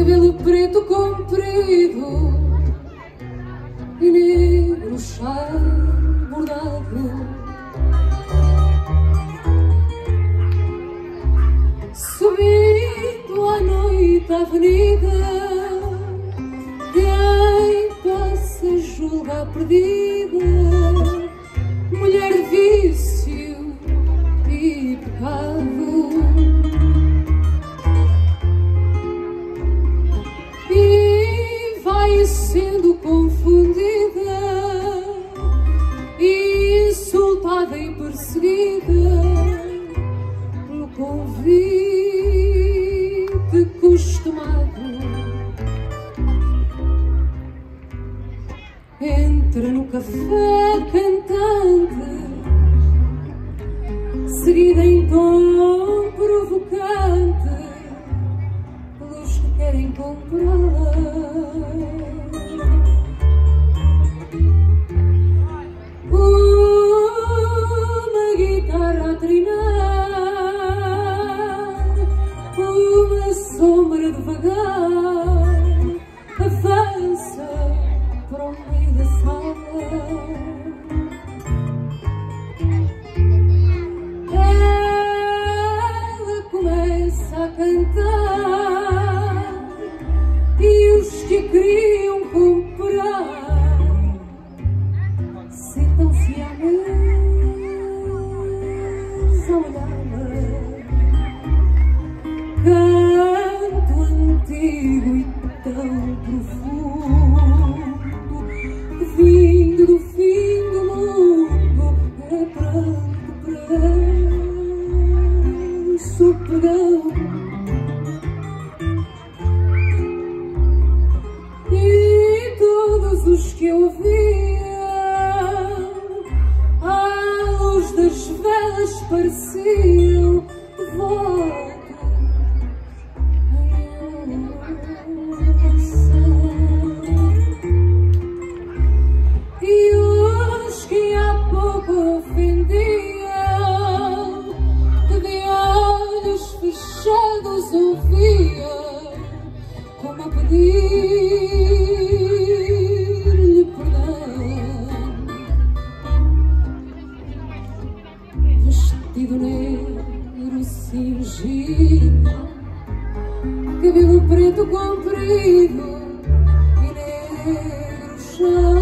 cabelo preto comprido e negro chá bordado. Subindo à noite a avenida, quem passa julga perdida, mulher de vício e pecado. E vai sendo confundida, insultada e perseguida pelo convite costumado. Entra no café cantante, seguida em tom provocante pelos que querem comprar. Uma guitarra a trinar, uma sombra devagar avança para o meio da sala. Ela começa a cantar e os que queriam comprar sentam-se à mesa a olhá-la. Canto antigo e tão profundo, vindo do fim do mundo, é pranto, preço, pregão. E todos os que ouviam à luz das velas pareciam votos em oração. E os que há pouco ofendiam, de olhos fechados ouviam como a pedir-lhe perdão. Vestido negro cingido, cabelo preto comprido e negro chão.